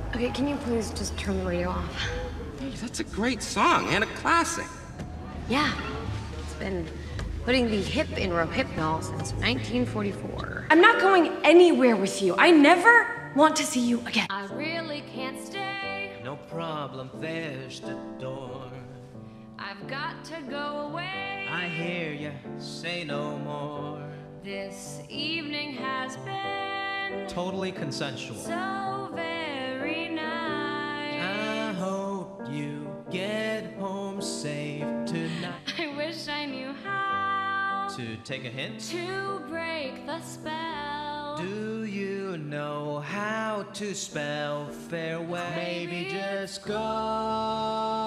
Okay, can you please just turn the radio off? Hey, that's a great song and a classic. Yeah. It's been putting the hip in Rohypnol since 1944. I'm not going anywhere with you. I never want to see you again. I really can't stay. No problem, there's the door. I've got to go away. I hear ya, say no more. This evening has been Totally consensual. so very nice. I hope you get home safe tonight. I wish I knew how To take a hint, to break the spell. do you know how to spell farewell? Maybe just go